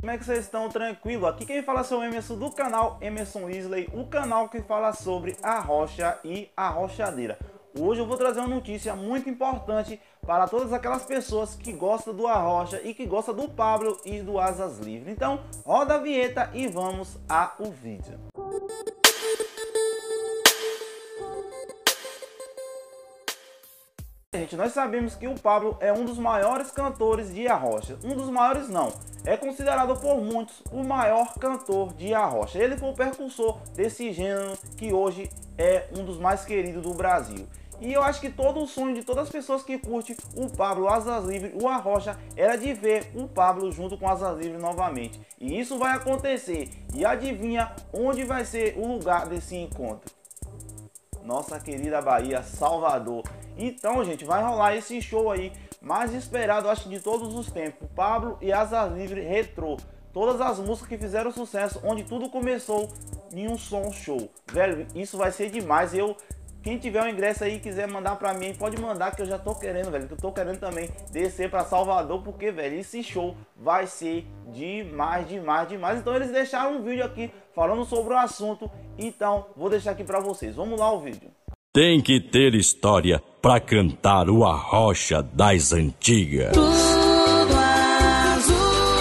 Como é que vocês estão? Tranquilo? Aqui quem fala é o Emerson do canal Emerson Weasley, o canal que fala sobre a rocha e a rochadeira. Hoje eu vou trazer uma notícia muito importante para todas aquelas pessoas que gostam do Arrocha e que gostam do Pablo e do Asas Livres. Então roda a vinheta e vamos ao vídeo. Gente, nós sabemos que o Pablo é um dos maiores cantores de Arrocha. Um dos maiores não, é considerado por muitos o maior cantor de Arrocha. Ele foi o precursor desse gênero que hoje é um dos mais queridos do Brasil. E eu acho que todo o sonho de todas as pessoas que curtem o Pablo, Asas Livres, o Arrocha, era de ver o Pablo junto com Asas Livres novamente. E isso vai acontecer. E adivinha onde vai ser o lugar desse encontro? Nossa querida Bahia, Salvador. Então, gente, vai rolar esse show aí, mais esperado, acho, de todos os tempos. Pablo e Asas Livres Retrô. Todas as músicas que fizeram sucesso, onde tudo começou em um som show. Velho, isso vai ser demais. Quem tiver um ingresso aí e quiser mandar pra mim, pode mandar, que eu já tô querendo, velho. Que eu tô querendo também descer pra Salvador, porque, velho, esse show vai ser demais, demais, demais. Então eles deixaram um vídeo aqui falando sobre o assunto. Então, vou deixar aqui pra vocês. Vamos lá o vídeo. Tem que ter história pra cantar o Arrocha das antigas. Tudo azul,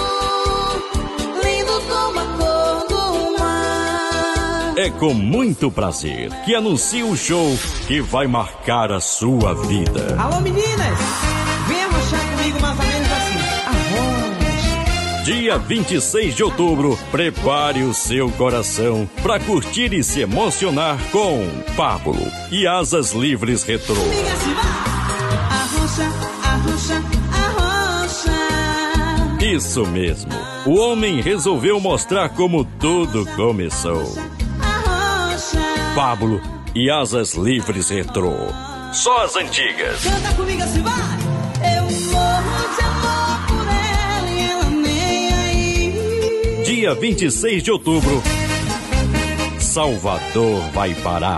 lindo como a cor do mar. É com muito prazer que anuncio o show que vai marcar a sua vida. Alô meninas, vem arrochar comigo mais ou menos assim. Arrocha. Dia 26 de outubro, prepare o seu coração pra curtir e se emocionar com Pablo e Asas Livres Retrô. Liga se vai. Arrocha, arrocha, arrocha. Isso mesmo, o homem resolveu mostrar como tudo começou. Arrocha. Pablo e Asas Livres Retrô. Só as antigas. Canta comigo se vai. Eu morro de amor por ela e ela nem aí. Dia 26 de outubro, Salvador vai parar.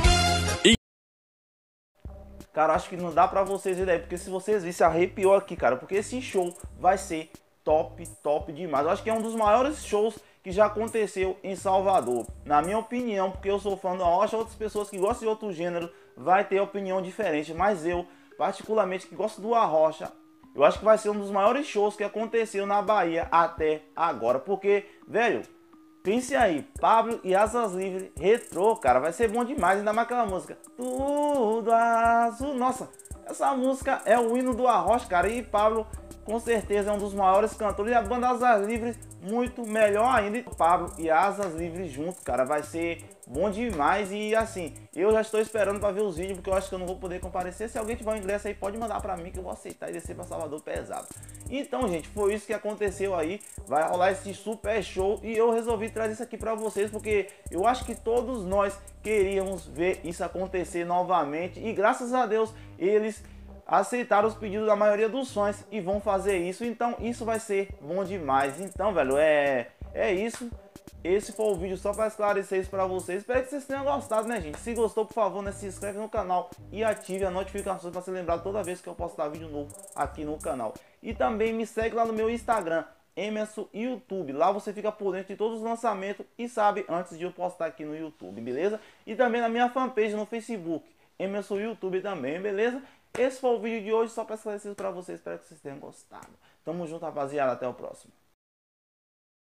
Cara, acho que não dá pra vocês verem aí, porque se vocês virem, se arrepiou aqui, cara. Porque esse show vai ser top, top demais. Eu acho que é um dos maiores shows que já aconteceu em Salvador. Na minha opinião, porque eu sou fã do Arrocha, outras pessoas que gostam de outro gênero vai ter opinião diferente. Mas eu, particularmente, que gosto do Arrocha, eu acho que vai ser um dos maiores shows que aconteceu na Bahia até agora. Porque, velho, pense aí, Pablo e Asas Livres Retrô, cara, vai ser bom demais. Ainda mais aquela música Tudo Azul. Nossa, essa música é o hino do Arrocha, cara. E Pablo, com certeza, é um dos maiores cantores. E a banda Asas Livres, muito melhor ainda. Pablo e Asas Livres juntos, cara, vai ser bom demais. E assim, eu já estou esperando para ver os vídeos, porque eu acho que eu não vou poder comparecer. Se alguém tiver um ingresso aí, pode mandar para mim, que eu vou aceitar e descer para Salvador pesado. Então, gente, foi isso que aconteceu aí. Vai rolar esse super show e eu resolvi trazer isso aqui para vocês, porque eu acho que todos nós queríamos ver isso acontecer novamente. E graças a Deus, eles aceitaram os pedidos da maioria dos fãs e vão fazer isso. Então isso vai ser bom demais. Então, velho, é isso. Esse foi o vídeo só para esclarecer isso para vocês. Espero que vocês tenham gostado, né, gente? Se gostou, por favor, né, se inscreve no canal e ative as notificações para ser lembrado toda vez que eu postar vídeo novo aqui no canal. E também me segue lá no meu Instagram, Emerson YouTube. Lá você fica por dentro de todos os lançamentos e sabe antes de eu postar aqui no YouTube, beleza? E também na minha fanpage no Facebook, Emerson YouTube também, beleza? Esse foi o vídeo de hoje, só para esclarecer isso para vocês. Espero que vocês tenham gostado. Tamo junto, rapaziada. Até o próximo.